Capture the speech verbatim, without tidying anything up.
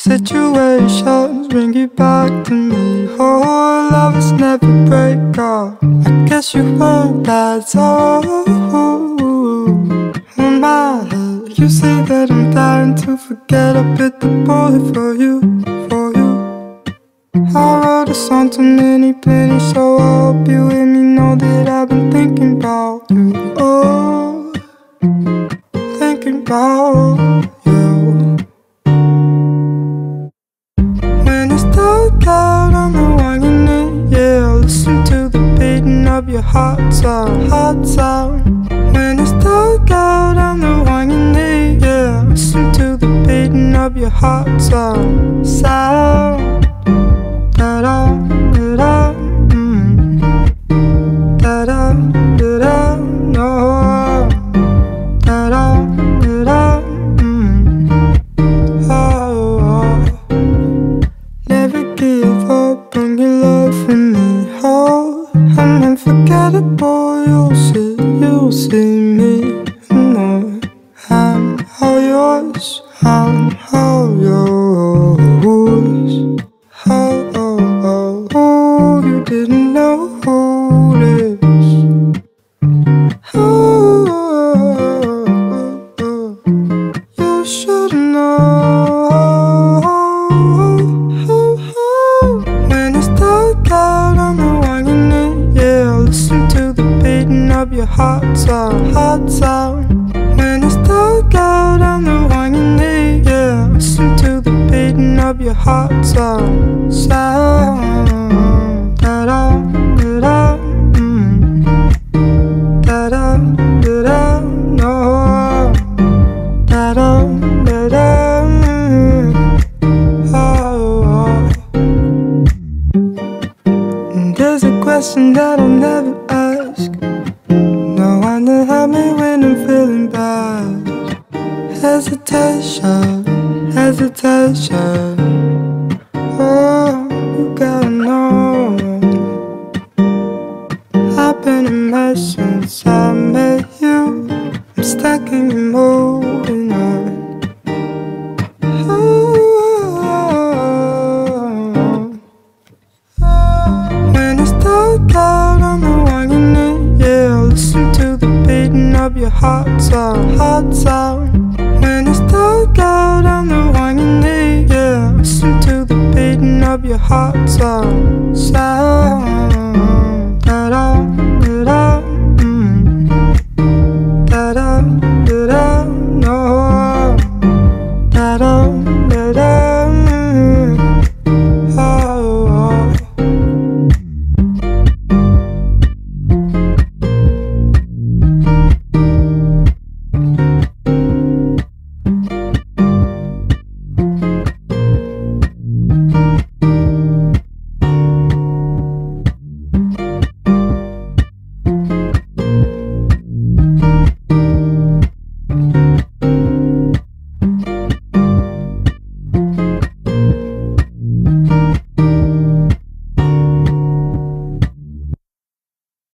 situations bring you back to me. Oh, lovers never break up. I guess you won't, that's all. On my head, you say that I'm dying to forget. I bit the bullet for you, for you. I wrote a song too many pennies, so I hope you hear me know that I've been thinking about you. Oh, thinking about you. When it's dark out, I'm the one you need. Yeah, listen to the beating of your heart sound, heart sound. When it's dark out, I'm the one you need. Yeah, listen to the beating of your heart sound, sound. Da-da, da-da, mm. Da-da, da-da, no. Da-da, da-da, mm. Oh, oh. Never give up on your love for me. Oh, I'm unforgettable. You'll see, you'll see me more. I'm all yours, I'm all yours. Oh, oh, oh, oh, you didn't know who it is. Oh, oh, oh, oh, you should know. Oh, oh, when it's dark out, I'm the one you need. Yeah, listen to the beating of your heart sound, heart sound. When it's dark out, I'm the one you need. Yeah, listen to the beating of your heart sound, sound. Da-da, da-da, mm. Da-da, da-da, no. Da-da, da-da, mm. Oh, oh. And there's a question that I'll never ask. No one to help me when I'm feeling bad. Hesitation, hesitation. Oh, you gotta know, I've been a mess since I met you. I'm stuck in your moving on. Oh, when it's dark out, I'm the one you need. Yeah, listen to the beating of your heart sound, heart sound. When it's dark out, I'm the one you need. Yeah, listen to the beating of your heart sound, sound.